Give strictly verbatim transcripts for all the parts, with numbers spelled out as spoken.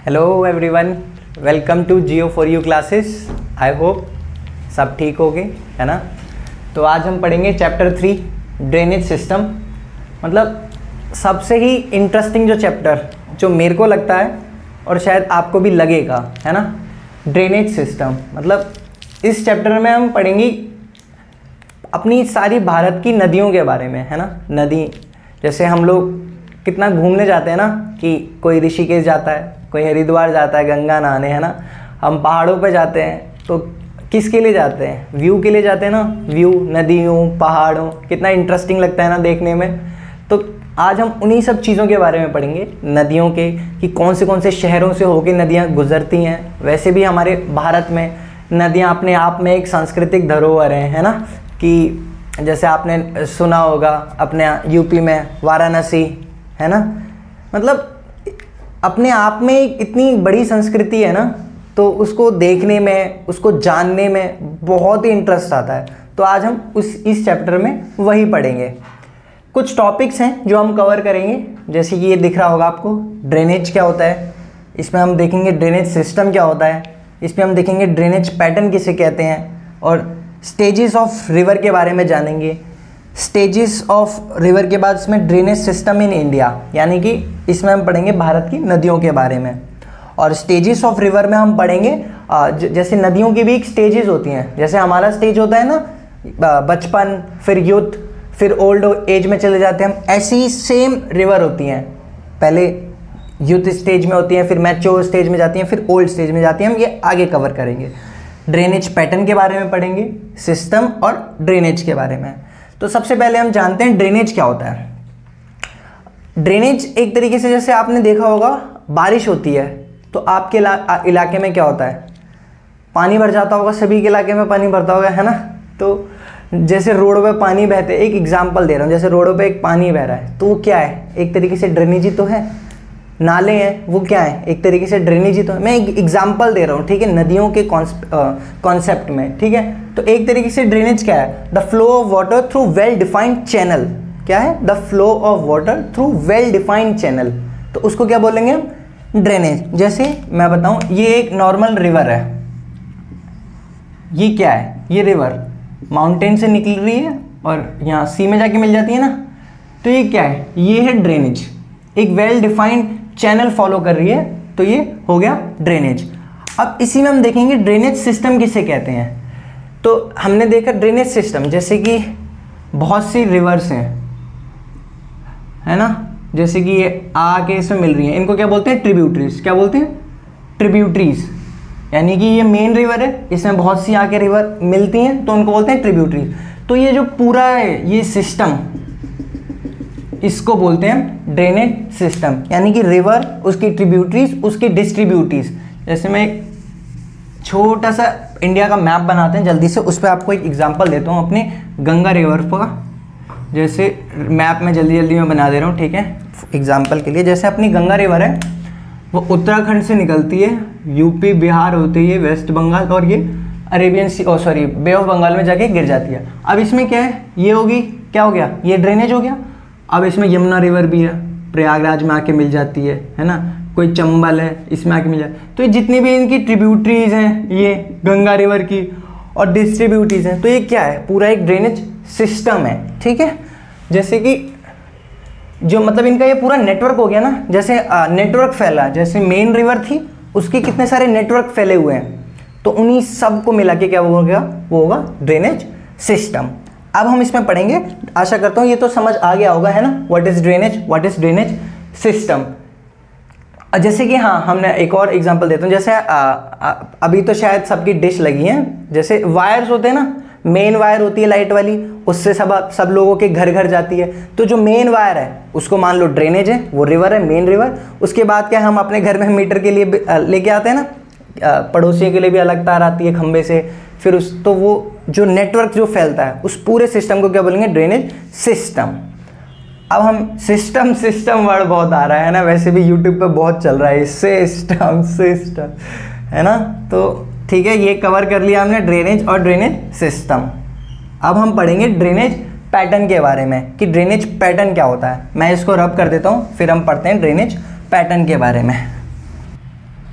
Hello everyone, welcome to Jio for you classes. I hope सब ठीक होगे, है ना। तो आज हम पढ़ेंगे चैप्टर थ्री, ड्रेनेज सिस्टम। मतलब सबसे ही इंटरेस्टिंग जो चैप्टर जो मेरे को लगता है और शायद आपको भी लगेगा, है ना, ड्रेनेज सिस्टम। मतलब इस चैप्टर में हम पढ़ेंगे अपनी सारी भारत की नदियों के बारे में, है ना। नदी जैसे हम लोग कितना घूमने जाते हैं ना, कि कोई ऋषिकेश जाता है, कोई हरिद्वार जाता है गंगा नहाने, है ना। हम पहाड़ों पे जाते हैं तो किसके लिए जाते हैं? व्यू के लिए जाते हैं ना। व्यू, नदियों, पहाड़ों, कितना इंटरेस्टिंग लगता है ना देखने में। तो आज हम उन्हीं सब चीज़ों के बारे में पढ़ेंगे, नदियों के, कि कौन से कौन से शहरों से होके नदियाँ गुजरती हैं। वैसे भी हमारे भारत में नदियाँ अपने आप में एक सांस्कृतिक धरोहर हैं, है ना। कि जैसे आपने सुना होगा अपने यूपी में वाराणसी, है ना। मतलब अपने आप में एक इतनी बड़ी संस्कृति है ना, तो उसको देखने में, उसको जानने में बहुत ही इंटरेस्ट आता है। तो आज हम उस इस चैप्टर में वही पढ़ेंगे। कुछ टॉपिक्स हैं जो हम कवर करेंगे, जैसे कि ये दिख रहा होगा आपको, ड्रेनेज क्या होता है। इसमें हम देखेंगे ड्रेनेज सिस्टम क्या होता है। इसमें हम देखेंगे ड्रेनेज पैटर्न किसे कहते हैं, और स्टेजेस ऑफ रिवर के बारे में जानेंगे। स्टेजेस ऑफ रिवर के बाद इसमें ड्रेनेज सिस्टम इन इंडिया, यानी कि इसमें हम पढ़ेंगे भारत की नदियों के बारे में। और स्टेजेस ऑफ रिवर में हम पढ़ेंगे जैसे नदियों की भी एक स्टेजेस होती हैं। जैसे हमारा स्टेज होता है ना बचपन, फिर यूथ, फिर ओल्ड एज में चले जाते हैं हम, ऐसी सेम रिवर होती हैं। पहले यूथ स्टेज में होती हैं, फिर मैच्योर स्टेज में जाती हैं, फिर ओल्ड स्टेज में जाती हैं। हम ये आगे कवर करेंगे। ड्रेनेज पैटर्न के बारे में पढ़ेंगे, सिस्टम और ड्रेनेज के बारे में। तो सबसे पहले हम जानते हैं ड्रेनेज क्या होता है। ड्रेनेज एक तरीके से, जैसे आपने देखा होगा बारिश होती है तो आपके इला, इलाके में क्या होता है, पानी भर जाता होगा। सभी के इलाके में पानी भरता होगा, है ना। तो जैसे रोडों पे पानी बहते, एक एग्जांपल दे रहा हूँ, जैसे रोडों पे एक पानी बह रहा है तो वो क्या है, एक तरीके से ड्रेनेज ही तो है। नाले हैं, वो क्या है, एक तरीके से ड्रेनेज ही तो है। मैं एक एग्जांपल दे रहा हूँ, ठीक है, नदियों के कॉन्सेप्ट में, ठीक है। तो एक तरीके से ड्रेनेज क्या है, the flow of water through well defined channel. क्या है, the flow of water through well defined channel. तो उसको क्या बोलेंगे हम, ड्रेनेज। जैसे मैं बताऊँ, ये एक नॉर्मल रिवर है। ये क्या है, ये रिवर माउंटेन से निकल रही है और यहाँ सी में जाके मिल जाती है ना। तो ये क्या है, ये है ड्रेनेज। एक वेल डिफाइंड चैनल फॉलो कर रही है, तो ये हो गया ड्रेनेज। अब इसी में हम देखेंगे ड्रेनेज सिस्टम किसे कहते हैं। तो हमने देखा ड्रेनेज सिस्टम, जैसे कि बहुत सी रिवर्स हैं, है ना। जैसे कि ये आके इसमें मिल रही हैं, इनको क्या बोलते हैं, ट्रिब्यूटरीज। क्या बोलते हैं, ट्रिब्यूटरीज। यानी कि ये मेन रिवर है, इसमें बहुत सी आके रिवर मिलती हैं, तो उनको बोलते हैं ट्रिब्यूटरीज। तो ये जो पूरा है ये सिस्टम, इसको बोलते हैं ड्रेनेज सिस्टम। यानी कि रिवर, उसकी ट्रिब्यूटरीज, उसकी डिस्ट्रीब्यूटरीज। जैसे मैं एक छोटा सा इंडिया का मैप बनाते हैं जल्दी से, उस पर आपको एक एग्जांपल देता हूँ अपने गंगा रिवर का। जैसे मैप में जल्दी जल्दी मैं बना दे रहा हूँ, ठीक है, एग्जांपल के लिए। जैसे अपनी गंगा रिवर है, वो उत्तराखंड से निकलती है, यूपी बिहार होती है, वेस्ट बंगाल, और ये Arabian Sea oh sorry bay of Bengal में जाके गिर जाती है। अब इसमें क्या है, ये होगी, क्या हो गया, ये ड्रेनेज हो गया। अब इसमें यमुना रिवर भी है, प्रयागराज में आके मिल जाती है, है ना। कोई चंबल है, इसमें आके मिल जाती है। तो ये जितनी भी इनकी ट्रिब्यूटरीज हैं, ये गंगा रिवर की, और डिस्ट्रीब्यूटरीज हैं, तो ये क्या है, पूरा एक ड्रेनेज सिस्टम है, ठीक है। जैसे कि जो मतलब इनका ये पूरा नेटवर्क हो गया ना, जैसे नेटवर्क फैला, जैसे मेन रिवर थी, उसके कितने सारे नेटवर्क फैले हुए हैं, तो उन्हीं सब को मिला के क्या हो गया, वो होगा ड्रेनेज सिस्टम। अब हम इसमें पढ़ेंगे, आशा करता हूँ ये तो समझ आ गया होगा, है ना, what is drainage, what is drainage system. जैसे कि हाँ, हमने एक और एग्जांपल देता हूँ। जैसे आ, आ, अभी तो शायद सबकी डिश लगी है, जैसे वायर्स होते हैं ना, मेन वायर होती है लाइट वाली, उससे सब सब लोगों के घर घर जाती है। तो जो मेन वायर है उसको मान लो ड्रेनेज है, वो रिवर है, मेन रिवर। उसके बाद क्या, हम अपने घर में मीटर के लिए लेके आते हैं ना, पड़ोसियों के लिए भी अलग तार आती है खंबे से, फिर उस तो वो जो नेटवर्क जो फैलता है, उस पूरे सिस्टम को क्या बोलेंगे, ड्रेनेज सिस्टम। अब हम सिस्टम सिस्टम वर्ड बहुत आ रहा है ना, वैसे भी यूट्यूब पे बहुत चल रहा है सिस्टम सिस्टम, है ना। तो ठीक है, ये कवर कर लिया हमने ड्रेनेज और ड्रेनेज सिस्टम। अब हम पढ़ेंगे ड्रेनेज पैटर्न के बारे में, कि ड्रेनेज पैटर्न क्या होता है। मैं इसको रब कर देता हूँ, फिर हम पढ़ते हैं ड्रेनेज पैटर्न के बारे में।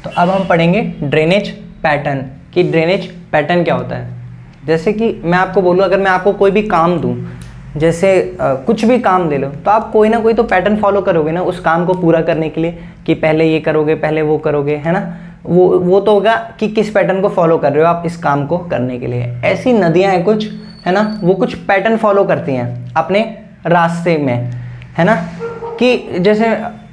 तो अब हम पढ़ेंगे ड्रेनेज पैटर्न कि ड्रेनेज पैटर्न क्या होता है। जैसे कि मैं आपको बोलूँ, अगर मैं आपको कोई भी काम दूँ, जैसे आ, कुछ भी काम दे लो, तो आप कोई ना कोई तो पैटर्न फॉलो करोगे ना उस काम को पूरा करने के लिए, कि पहले ये करोगे, पहले वो करोगे, है ना। वो वो तो होगा कि किस पैटर्न को फॉलो कर रहे हो आप इस काम को करने के लिए। ऐसी नदियाँ हैं कुछ, है ना, वो कुछ पैटर्न फॉलो करती हैं अपने रास्ते में, है ना। कि जैसे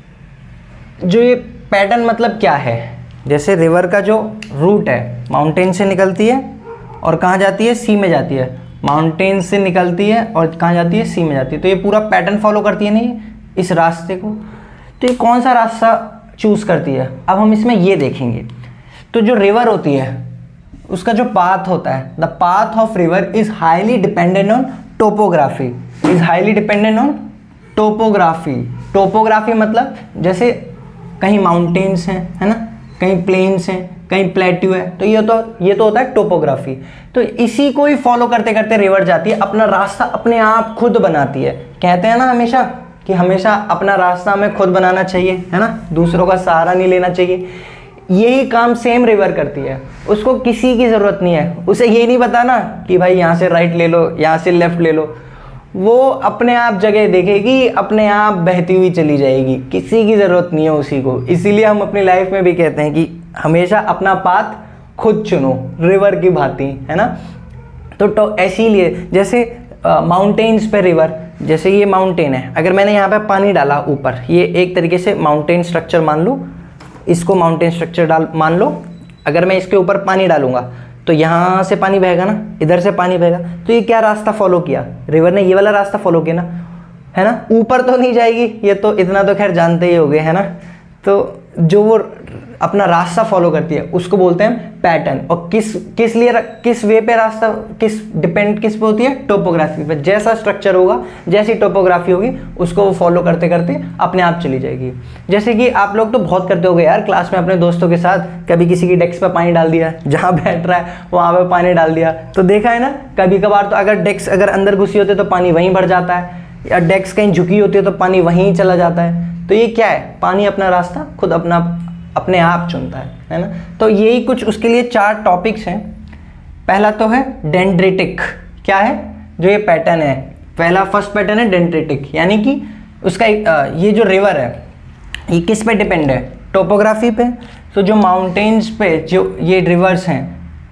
जो ये पैटर्न मतलब क्या है, जैसे रिवर का जो रूट है माउंटेन से निकलती है और कहाँ जाती है, सी में जाती है। माउंटेन से निकलती है और कहाँ जाती है, सी में जाती है। तो ये पूरा पैटर्न फॉलो करती है नहीं इस रास्ते को। तो ये कौन सा रास्ता चूज़ करती है, अब हम इसमें ये देखेंगे। तो जो रिवर होती है उसका जो पाथ होता है, the path of river is highly dependent on topography, is highly dependent on topography. Topography मतलब जैसे कहीं माउंटेन्स हैं, है ना, कहीं प्लेन्स हैं, कहीं प्लेट्यू है, तो ये तो ये तो होता है टोपोग्राफी। तो इसी को ही फॉलो करते करते रिवर जाती है, अपना रास्ता अपने आप खुद बनाती है। कहते हैं ना हमेशा कि हमेशा अपना रास्ता हमें खुद बनाना चाहिए, है ना, दूसरों का सहारा नहीं लेना चाहिए। यही काम सेम रिवर करती है, उसको किसी की ज़रूरत नहीं है। उसे ये नहीं पता ना कि भाई यहाँ से राइट ले लो, यहाँ से लेफ्ट ले लो, वो अपने आप जगह देखेगी, अपने आप बहती हुई चली जाएगी, किसी की ज़रूरत नहीं है उसी को। इसीलिए हम अपनी लाइफ में भी कहते हैं कि हमेशा अपना पाथ खुद चुनो, रिवर की भांति, है ना। तो, तो इसीलिए जैसे माउंटेन्स पे रिवर, जैसे ये माउंटेन है, अगर मैंने यहाँ पे पानी डाला ऊपर, ये एक तरीके से माउंटेन स्ट्रक्चर मान लो, इसको माउंटेन स्ट्रक्चर डाल मान लो। अगर मैं इसके ऊपर पानी डालूंगा तो यहाँ से पानी बहेगा ना, इधर से पानी बहेगा। तो ये क्या रास्ता फॉलो किया, रिवर ने ये वाला रास्ता फॉलो किया ना, है ना। ऊपर तो नहीं जाएगी, ये तो इतना तो खैर जानते ही होंगे, है ना। तो जो वो अपना रास्ता फॉलो करती है उसको बोलते हैं पैटर्न। और किस किस लिए किस वे पे रास्ता किस डिपेंड किस पे होती है, टोपोग्राफी पे। जैसा स्ट्रक्चर होगा, जैसी टोपोग्राफी होगी, उसको वो फॉलो करते करते अपने आप चली जाएगी। जैसे कि आप लोग तो बहुत करते होगे यार क्लास में अपने दोस्तों के साथ, कभी किसी की डेस्क पे पानी डाल दिया, जहाँ बैठ रहा है वहाँ पे पानी डाल दिया। तो देखा है ना, कभी कभार तो अगर डेस्क अगर अंदर घुसी होती है तो पानी वहीं भर जाता है, या डेस्क कहीं झुकी होती है तो पानी वहीं चला जाता है। तो ये क्या है, पानी अपना रास्ता खुद अपना अपने आप चुनता है, है ना। तो यही कुछ उसके लिए चार टॉपिक्स हैं। पहला तो है डेंड्रिटिक, क्या है जो ये पैटर्न है, पहला फर्स्ट पैटर्न है डेंड्रिटिक, यानी कि उसका ये जो रिवर है ये किस पे डिपेंड है, टोपोग्राफी पे। तो जो माउंटेन्स पे जो ये रिवर्स हैं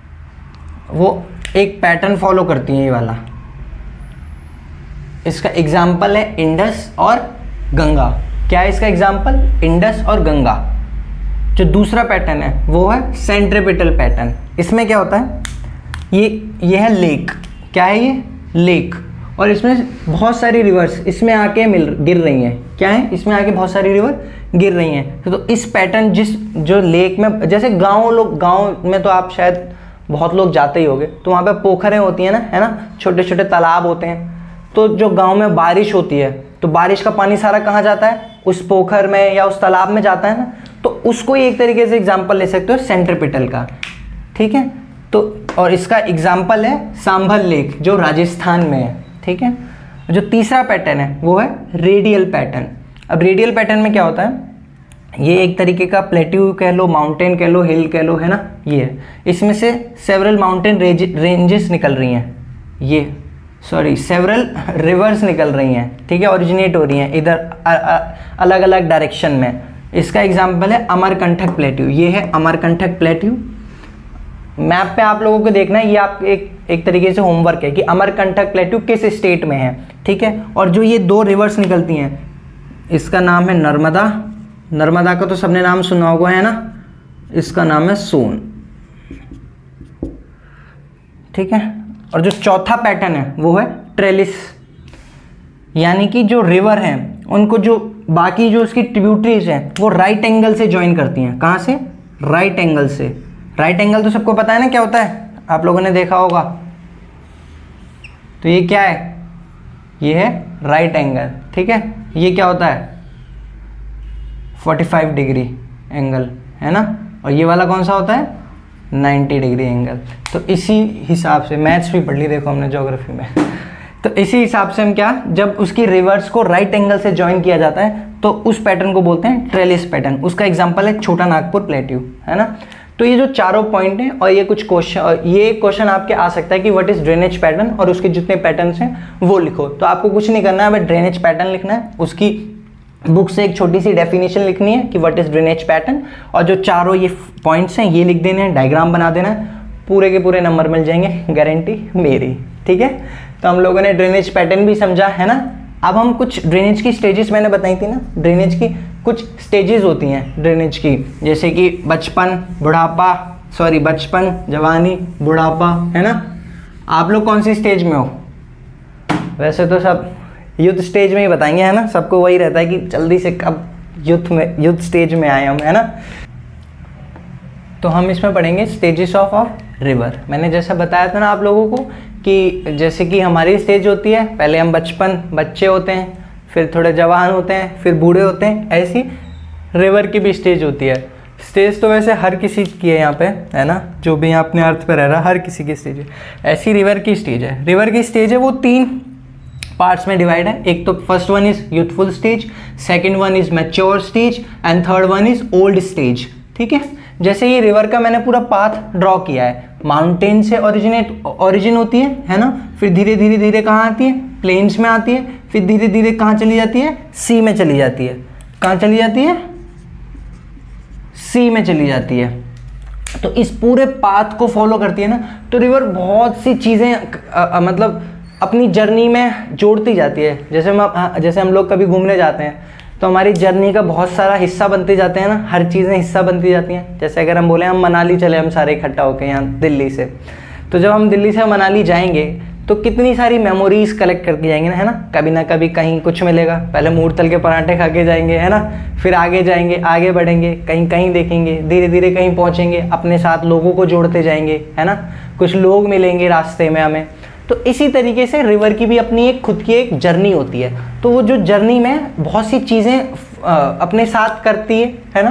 वो एक पैटर्न फॉलो करती हैं, ये वाला। इसका एग्जाम्पल है इंडस और गंगा। क्या है इसका एग्जाम्पल, इंडस और गंगा। जो दूसरा पैटर्न है वो है सेंट्रिपिटल पैटर्न। इसमें क्या होता है, ये ये है लेक, क्या है ये, लेक। और इसमें बहुत सारी रिवर्स इसमें आके मिल गिर रही हैं, क्या है, इसमें आके बहुत सारी रिवर गिर रही हैं। तो इस पैटर्न जिस जो लेक में, जैसे गाँव लोग गाँव में तो आप शायद बहुत लोग जाते ही होंगे, तो वहाँ पे पोखरें होती हैं ना, है ना, छोटे छोटे तालाब होते हैं। तो जो गाँव में बारिश होती है तो बारिश का पानी सारा कहाँ जाता है, उस पोखर में या उस तालाब में जाता है ना। तो उसको एक तरीके से एग्जाम्पल ले सकते हो सेंट्रिपिटल का, ठीक है। तो और इसका एग्जाम्पल है सांभर लेक जो राजस्थान में है, ठीक है। जो तीसरा पैटर्न है वो है रेडियल पैटर्न। अब रेडियल पैटर्न में क्या होता है, ये एक तरीके का प्लेट्यू कह लो, माउंटेन कह लो, हिल कह लो, है ना। ये है, इसमें से सेवरल माउंटेन रेंजेस निकल रही हैं, ये सॉरी सेवरल रिवर्स निकल रही हैं, ठीक है, ओरिजिनेट हो रही हैं इधर अलग अलग डायरेक्शन में। इसका एग्जाम्पल है अमरकंटक प्लेट्यू, ये है अमरकंटक प्लेट्यू। मैप पे आप लोगों को देखना है, ये आप एक एक तरीके से होमवर्क है कि अमरकंटक प्लेट्यू किस स्टेट में है, ठीक है। और जो ये दो रिवर्स निकलती हैं, इसका नाम है नर्मदा, नर्मदा का तो सबने नाम सुना होगा, है ना। इसका नाम है सोन, ठीक है। और जो चौथा पैटर्न है वो है ट्रेलिस, यानी कि जो रिवर हैं उनको जो बाकी जो उसकी ट्रिब्यूटरीज हैं वो राइट एंगल से ज्वाइन करती हैं। कहाँ से, राइट एंगल से। राइट एंगल तो सबको पता है ना क्या होता है, आप लोगों ने देखा होगा। तो ये क्या है, ये है राइट एंगल, ठीक है। ये क्या होता है, पैंतालीस डिग्री एंगल, है ना। और ये वाला कौन सा होता है, नब्बे डिग्री एंगल। तो इसी हिसाब से मैथ्स भी पढ़ ली, देखो हमने ज्योग्राफी में। तो इसी हिसाब से हम क्या, जब उसकी रिवर्स को राइट एंगल से ज्वाइन किया जाता है तो उस पैटर्न को बोलते हैं ट्रेलिस पैटर्न। उसका एग्जांपल है छोटा नागपुर प्लेट्यू, है ना। तो ये जो चारों पॉइंट हैं और ये कुछ क्वेश्चन, ये क्वेश्चन आपके आ सकता है कि व्हाट इज ड्रेनेज पैटर्न और उसके जितने पैटर्न्स हैं वो लिखो। तो आपको कुछ नहीं करना है, बस ड्रेनेज पैटर्न लिखना है, उसकी बुक से एक छोटी सी डेफिनेशन लिखनी है कि व्हाट इज ड्रेनेज पैटर्न, और जो चारों ये पॉइंट्स हैं ये लिख देने हैं, डायग्राम बना देना है, पूरे के पूरे नंबर मिल जाएंगे, गारंटी मेरी, ठीक है। तो हम लोगों ने ड्रेनेज पैटर्न भी समझा, है ना। अब हम कुछ ड्रेनेज की स्टेजेस मैंने बताई थी ना, ड्रेनेज की कुछ स्टेजेस होती हैं ड्रेनेज की, जैसे कि बचपन, बुढ़ापा, सॉरी बचपन, जवानी, बुढ़ापा, है ना। आप लोग कौन सी स्टेज में हो? वैसे तो सब यूथ स्टेज में ही बताएंगे, है ना। सबको वही रहता है कि जल्दी से कब यूथ में, यूथ स्टेज में आए हम, है ना। तो हम इसमें पढ़ेंगे स्टेजेस ऑफ ऑफ रिवर। मैंने जैसा बताया था ना आप लोगों को कि जैसे कि हमारी स्टेज होती है, पहले हम बचपन, बच्चे होते हैं, फिर थोड़े जवान होते हैं, फिर बूढ़े होते हैं, ऐसी रिवर की भी स्टेज होती है। स्टेज तो वैसे हर किसी की है यहाँ पे, है ना, जो भी यहाँ अपने अर्थ पे रह रहा है, हर किसी की स्टेज है। ऐसी रिवर की स्टेज है। रिवर की स्टेज है वो तीन पार्ट्स में डिवाइड है। एक तो first one is youthful stage, second one is mature stage and third one is old stage, ठीक है। जैसे ये रिवर का मैंने पूरा पाथ ड्रॉ किया है, माउंटेन से ओरिजिनेट ओरिजिन होती है, है ना, फिर धीरे धीरे धीरे कहाँ आती है, प्लेन्स में आती है, फिर धीरे धीरे कहाँ चली जाती है, सी में चली जाती है। कहाँ चली जाती है? सी में चली जाती है। तो इस पूरे पाथ को फॉलो करती है ना, तो रिवर बहुत सी चीज़ें मतलब अपनी जर्नी में जोड़ती जाती है। जैसे हम जैसे हम लोग कभी घूमने जाते हैं तो हमारी जर्नी का बहुत सारा हिस्सा बनते जाते हैं ना, हर चीज़ें हिस्सा बनती जाती हैं। जैसे अगर हम बोले हम मनाली चले, हम सारे इकट्ठा होकर यहाँ दिल्ली से, तो जब हम दिल्ली से मनाली जाएंगे तो कितनी सारी मेमोरीज कलेक्ट करके जाएंगे ना, है ना। कभी ना कभी कहीं कुछ मिलेगा, पहले मूरतल के पराठे खा के जाएंगे, है ना, फिर आगे जाएंगे, आगे बढ़ेंगे, कहीं कहीं देखेंगे, धीरे धीरे कहीं पहुँचेंगे, अपने साथ लोगों को जोड़ते जाएंगे, है ना, कुछ लोग मिलेंगे रास्ते में हमें। तो इसी तरीके से रिवर की भी अपनी एक खुद की एक जर्नी होती है। तो वो जो जर्नी में बहुत सी चीज़ें अपने साथ करती है, है ना।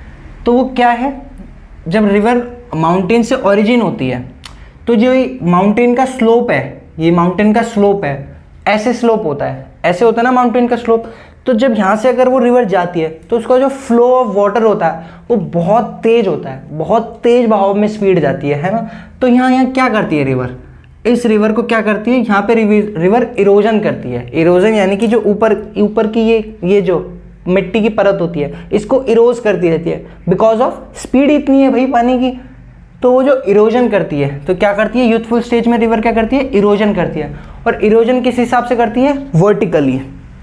तो वो क्या है, जब रिवर माउंटेन से ओरिजिन होती है तो जो माउंटेन का स्लोप है, ये माउंटेन का स्लोप है, ऐसे स्लोप होता है, ऐसे होता है ना माउंटेन का स्लोप। तो जब यहाँ से अगर वो रिवर जाती है तो उसका जो फ्लो ऑफ वाटर होता है वो बहुत तेज होता है, बहुत तेज बहाव में स्पीड जाती है, है ना। तो यहाँ यहाँ क्या करती है रिवर, इस रिवर को क्या करती है, यहाँ पे रिवर इरोजन करती है। इरोजन यानी कि जो ऊपर ऊपर की ये ये जो मिट्टी की परत होती है इसको इरोज करती रहती है, बिकॉज ऑफ स्पीड इतनी है भाई पानी की। तो वो जो इरोजन करती है, तो क्या करती है, यूथफुल स्टेज में रिवर क्या करती है, इरोजन करती है। और इरोजन किस हिसाब से करती है, वर्टिकली।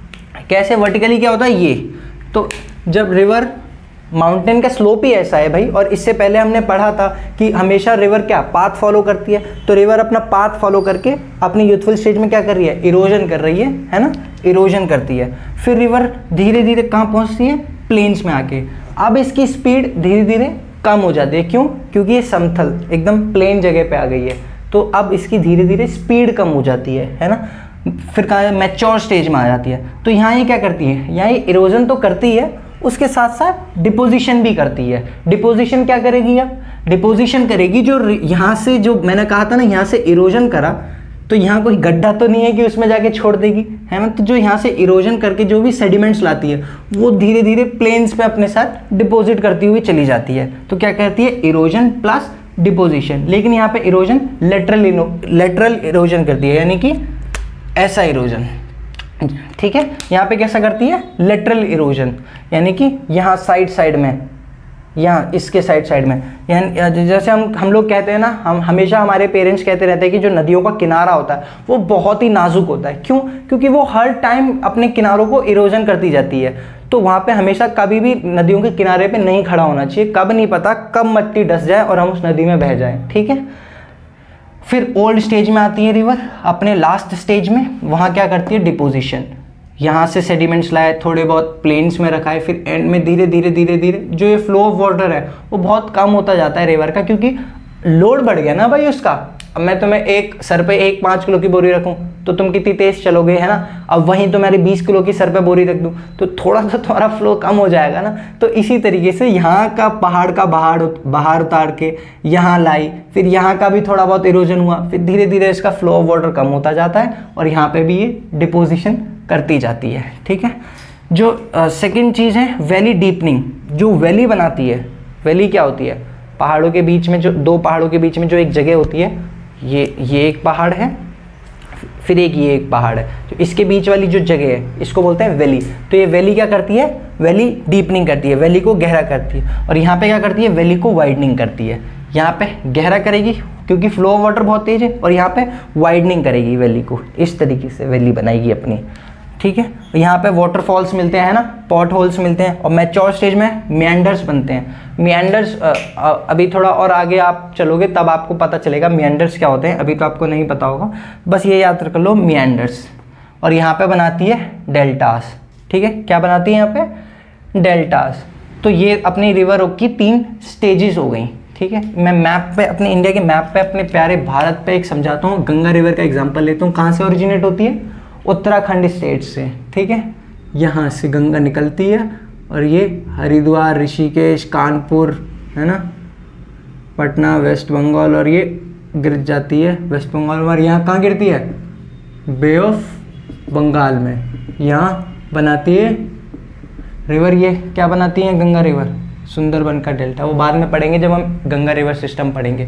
कैसे वर्टिकली, क्या होता है ये, तो जब रिवर, माउंटेन का स्लोप ही ऐसा है भाई, और इससे पहले हमने पढ़ा था कि हमेशा रिवर क्या पाथ फॉलो करती है। तो रिवर अपना पाथ फॉलो करके अपनी यूथफुल स्टेज में क्या कर रही है, इरोजन कर रही है, है ना, इरोजन करती है। फिर रिवर धीरे धीरे कहाँ पहुँचती है, प्लेन्स में आके। अब इसकी स्पीड धीरे धीरे कम हो जाती है, क्यों, क्योंकि ये समतल एकदम प्लेन जगह पे आ गई है। तो अब इसकी धीरे धीरे स्पीड कम हो जाती है, है ना। फिर कहाँ मैच्योर स्टेज में आ जाती है। तो यहाँ ये क्या करती है, यहाँ ये इरोजन तो करती है, उसके साथ साथ डिपोजिशन भी करती है। डिपोजिशन क्या करेगी, अब डिपोजिशन करेगी जो यहाँ से, जो मैंने कहा था ना, यहाँ से इरोजन करा तो यहाँ कोई गड्ढा तो नहीं है कि उसमें जाके छोड़ देगी, है ना। तो जो यहाँ से इरोजन करके जो भी सेडिमेंट्स लाती है वो धीरे धीरे प्लेन्स पे अपने साथ डिपॉजिट करती हुई चली जाती है। तो क्या कहती है, इरोजन प्लस डिपोजिशन। लेकिन यहाँ पे इरोजन लेटरल लेटरल इरोजन करती है, यानी कि ऐसा इरोजन, ठीक है। यहाँ पे कैसा करती है, लेटरल इरोजन, यानी कि यहाँ साइड साइड में, यहाँ इसके साइड साइड में। यानी जैसे हम हम लोग कहते हैं ना, हम हमेशा हमारे पेरेंट्स कहते रहते हैं कि जो नदियों का किनारा होता है वो बहुत ही नाजुक होता है। क्यों, क्योंकि वो हर टाइम अपने किनारों को इरोजन करती जाती है। तो वहाँ पे हमेशा कभी भी नदियों के किनारे पे नहीं खड़ा होना चाहिए, कब नहीं पता कब मिट्टी डस जाए और हम उस नदी में बह जाएं, ठीक है। फिर ओल्ड स्टेज में आती है रिवर, अपने लास्ट स्टेज में। वहाँ क्या करती है, डिपोजिशन। यहाँ से सेडिमेंट्स लाए, थोड़े बहुत प्लेन्स में रखा है, फिर एंड में धीरे धीरे धीरे धीरे जो ये फ्लो ऑफ वाटर है वो बहुत कम होता जाता है रिवर का, क्योंकि लोड बढ़ गया ना भाई उसका, अब मैं तुम्हें एक सर पे एक पाँच किलो की बोरी रखूं तो तुम कितनी तेज चलोगे, है ना। अब वहीं तुम्हारी बीस किलो की सर पे बोरी रख दूं तो थोड़ा सा तुम्हारा फ्लो कम हो जाएगा ना। तो इसी तरीके से यहाँ का पहाड़ का बाहर बाहर उतार के यहाँ लाई, फिर यहाँ का भी थोड़ा बहुत इरोजन हुआ, फिर धीरे धीरे इसका फ्लो ऑफ वाटर कम होता जाता है और यहाँ पे भी ये डिपोजिशन करती जाती है, ठीक है। जो सेकेंड चीज़ है वैली डीपनिंग। जो वैली बनाती है, वैली क्या होती है, पहाड़ों के बीच में जो दो पहाड़ों के बीच में जो एक जगह होती है, ये ये एक पहाड़ है, फिर एक ये एक पहाड़ है, तो इसके बीच वाली जो जगह है इसको बोलते हैं वैली। तो ये वैली क्या करती है, वैली डीपनिंग करती है, वैली को गहरा करती है। और यहाँ पे क्या करती है, वैली को वाइडनिंग करती है। यहाँ पे गहरा करेगी क्योंकि फ्लो ऑफ वाटर बहुत तेज है, और यहाँ पे वाइडनिंग करेगी वैली को। इस तरीके से वैली बनाएगी अपनी, ठीक है। यहाँ पे वाटरफॉल्स मिलते हैं ना, पॉट होल्स मिलते हैं, और मैच्योर स्टेज में मिएंडर्स बनते हैं। मिएंडर्स अभी थोड़ा और आगे आप चलोगे तब आपको पता चलेगा मिएंडर्स क्या होते हैं, अभी तो आपको नहीं पता होगा, बस ये याद कर लो मिएंडर्स। और यहाँ पे बनाती है डेल्टास, ठीक है। क्या बनाती है यहाँ पे, डेल्टास। तो ये अपनी रिवर की तीन स्टेजेस हो गई, ठीक है। मैं मैप पे, अपने इंडिया के मैप पे, अपने प्यारे भारत पे एक समझाता हूँ। गंगा रिवर का एग्जाम्पल लेता हूँ। कहाँ से ओरिजिनेट होती है, उत्तराखंड स्टेट से, ठीक है। यहाँ से गंगा निकलती है और ये हरिद्वार, ऋषिकेश, कानपुर, है ना, पटना, वेस्ट बंगाल, और ये गिर जाती है वेस्ट बंगाल में। और यहाँ कहाँ गिरती है, बे ऑफ बंगाल में। यहाँ बनाती है रिवर, ये क्या बनाती है, गंगा रिवर, सुंदरबन का डेल्टा। वो बाद में पढ़ेंगे जब हम गंगा रिवर सिस्टम पढ़ेंगे।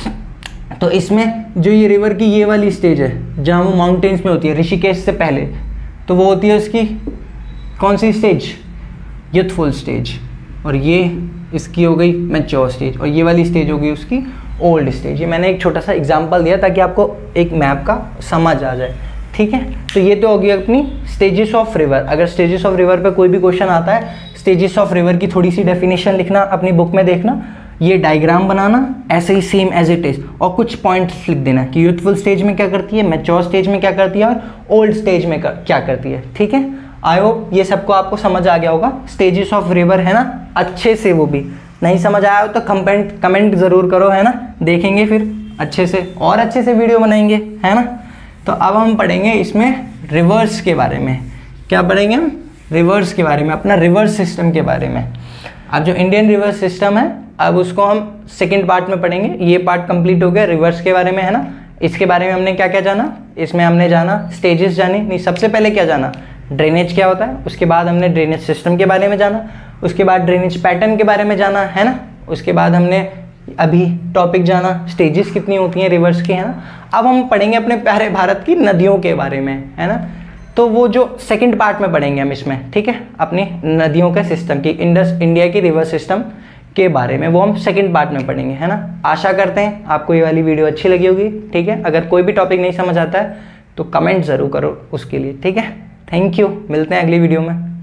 तो इसमें जो ये रिवर की ये वाली स्टेज है जहाँ वो माउंटेन्स में होती है, ऋषिकेश से पहले, तो वो होती है उसकी कौन सी स्टेज, यूथफुल स्टेज। और ये इसकी हो गई मैच्योर स्टेज, और ये वाली स्टेज हो गई उसकी ओल्ड स्टेज। ये मैंने एक छोटा सा एग्जांपल दिया ताकि आपको एक मैप का समझ आ जाए, ठीक है। तो ये तो होगी अपनी स्टेजेस ऑफ रिवर। अगर स्टेजेस ऑफ रिवर पे कोई भी क्वेश्चन आता है, स्टेजेस ऑफ रिवर की थोड़ी सी डेफिनेशन लिखना, अपनी बुक में देखना, ये डायग्राम बनाना ऐसे ही सेम एज इट इज, और कुछ पॉइंट्स लिख देना कि यूथफुल स्टेज में क्या करती है, मैच्योर स्टेज में क्या करती है, और ओल्ड स्टेज में क्या करती है, ठीक है। आई होप ये सबको आपको समझ आ गया होगा, स्टेजेस ऑफ रिवर, है ना, अच्छे से। वो भी नहीं समझ आया हो तो कमेंट कमेंट ज़रूर करो, है ना, देखेंगे फिर अच्छे से, और अच्छे से वीडियो बनाएंगे, है ना। तो अब हम पढ़ेंगे इसमें रिवर्स के बारे में। क्या पढ़ेंगे हम, रिवर्स के बारे में, अपना रिवर्स सिस्टम के बारे में। अब जो इंडियन रिवर्स सिस्टम है, अब उसको हम सेकंड पार्ट में पढ़ेंगे। ये पार्ट कंप्लीट हो गया रिवर्स के बारे में, है ना। इसके बारे में हमने क्या क्या जाना, इसमें हमने जाना स्टेजेस जानी, नहीं सबसे पहले क्या जाना, ड्रेनेज क्या होता है, उसके बाद हमने ड्रेनेज सिस्टम के बारे में जाना, उसके बाद ड्रेनेज पैटर्न के बारे में जाना, है ना। उसके बाद हमने अभी टॉपिक जाना स्टेजेस कितनी होती हैं रिवर्स की, है ना। अब हम पढ़ेंगे अपने प्यारे भारत की नदियों के बारे में, है ना। तो वो जो सेकंड पार्ट में पढ़ेंगे हम इसमें, ठीक है, अपनी नदियों के सिस्टम की, इंडस इंडिया की रिवर सिस्टम के बारे में, वो हम सेकंड पार्ट में पढ़ेंगे, है ना। आशा करते हैं आपको ये वाली वीडियो अच्छी लगी होगी, ठीक है। अगर कोई भी टॉपिक नहीं समझ आता है तो कमेंट ज़रूर करो उसके लिए, ठीक है। थैंक यू, मिलते हैं अगली वीडियो में।